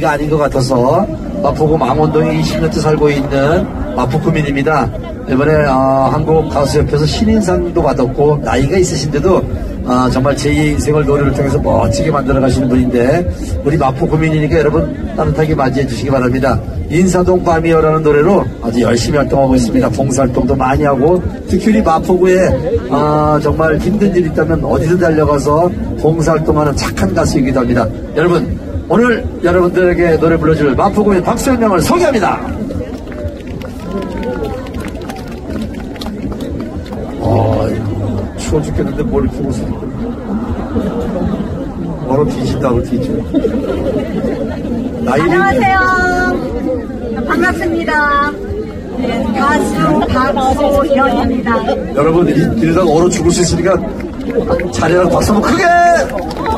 나이가 아닌 것 같아서 마포구 망원동에 20년째 살고 있는 마포구민입니다. 이번에 한국가수협회에서 신인상도 받았고 나이가 있으신데도 정말 제2 생활 노래를 통해서 멋지게 만들어 가시는 분인데 우리 마포구민이니까 여러분 따뜻하게 맞이해 주시기 바랍니다. 인사동 밤이여라는 노래로 아주 열심히 활동하고 있습니다. 봉사활동도 많이 하고 특히 우리 마포구에 정말 힘든 일이 있다면 어디든 달려가서 봉사활동하는 착한 가수이기도 합니다. 여러분 오늘 여러분들에게 노래 불러줄 마포구민 박수현명을 소개합니다. 추워 죽겠는데 뭘 이렇게 웃어. 얼어 뒤진다고 뒤져. 안녕하세요. 반갑습니다. 네, 가수 박소현입니다. 여러분 이러다가 얼어 죽을 수 있으니까 자리랑 박수 한번 크게!